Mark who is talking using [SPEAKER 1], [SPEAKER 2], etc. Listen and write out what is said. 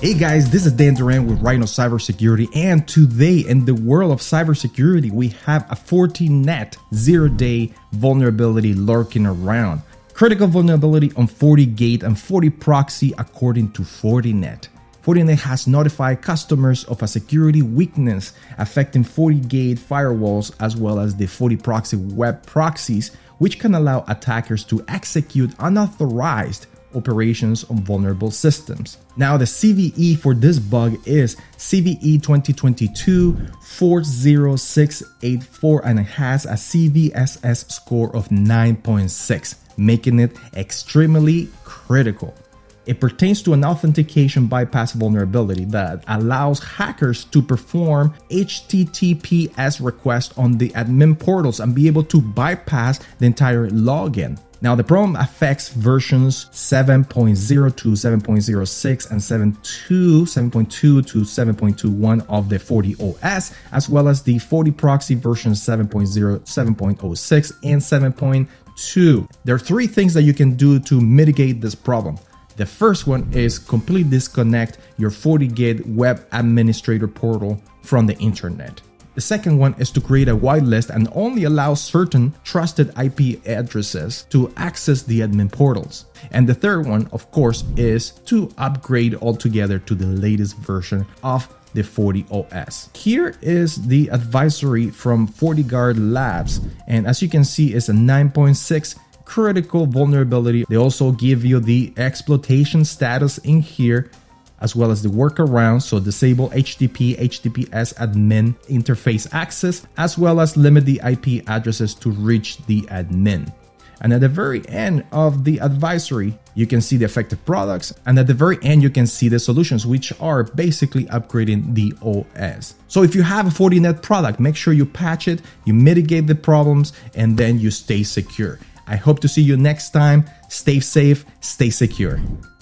[SPEAKER 1] Hey guys, this is Dan Duran with Rhino Cybersecurity, and today in the world of cybersecurity, we have a Fortinet zero-day vulnerability lurking around. Critical vulnerability on FortiGate and FortiProxy according to Fortinet. Fortinet has notified customers of a security weakness affecting FortiGate firewalls as well as the FortiProxy web proxies, which can allow attackers to execute unauthorized operations on vulnerable systems. Now, the CVE for this bug is CVE 2022-40684, and it has a CVSS score of 9.6, making it extremely critical. It pertains to an authentication bypass vulnerability that allows hackers to perform HTTPS requests on the admin portals and be able to bypass the entire login. Now, the problem affects versions 7.0 to 7.06 and 7.2 to 7.21 of the FortiOS, as well as the FortiProxy versions 7.0, 7.06, and 7.2. There are three things that you can do to mitigate this problem. The first one is completely disconnect your FortiGate web administrator portal from the internet. The second one is to create a whitelist and only allow certain trusted IP addresses to access the admin portals. And the third one, of course, is to upgrade altogether to the latest version of the FortiOS. Here is the advisory from FortiGuard Labs, and as you can see, it's a 9.6 critical vulnerability. They also give you the exploitation status in here, as well as the workaround, so disable HTTPS admin interface access, as well as limit the IP addresses to reach the admin. And at the very end of the advisory, you can see the affected products, and at the very end, you can see the solutions, which are basically upgrading the OS. So if you have a Fortinet product, make sure you patch it, you mitigate the problems, and then you stay secure. I hope to see you next time. Stay safe, stay secure.